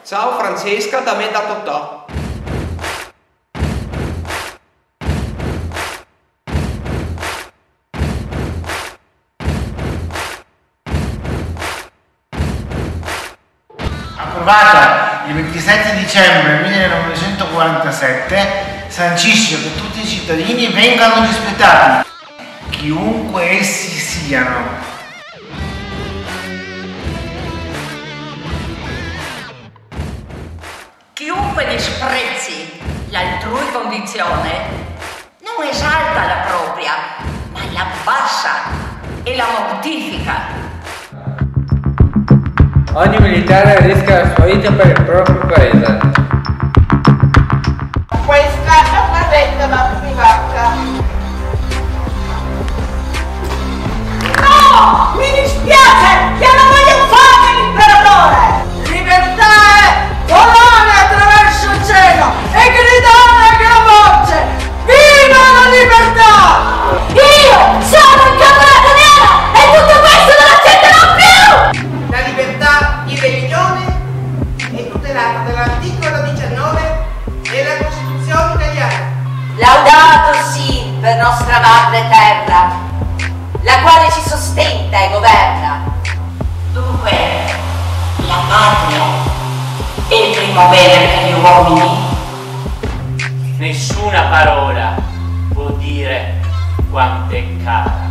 Ciao Francesca, da me da Totò. Approvata il 27 dicembre 1947, sancisce che tutti i cittadini vengano rispettati, chiunque essi siano. Chiunque disprezzi l'altrui condizione non esalta la propria, ma la abbassa e la mortifica. Ogni militare arrisca la sua vita per il proprio paese. Questa è una lettera privata. No! Mi dispiace! Che non voglio fare l'imperatore! Libertà è volare attraverso il cielo e gridare a gran voce! Viva la libertà! Io sono il Cavaliere Nero e tutto questo non accetterò più! La libertà di religione è tutelata dall'articolo 19 della Costituzione italiana. Laudato sì per nostra madre terra, la quale ci sostenta e governa. Dunque, la patria è il primo bene per gli uomini. Nessuna parola può dire quanto è cara.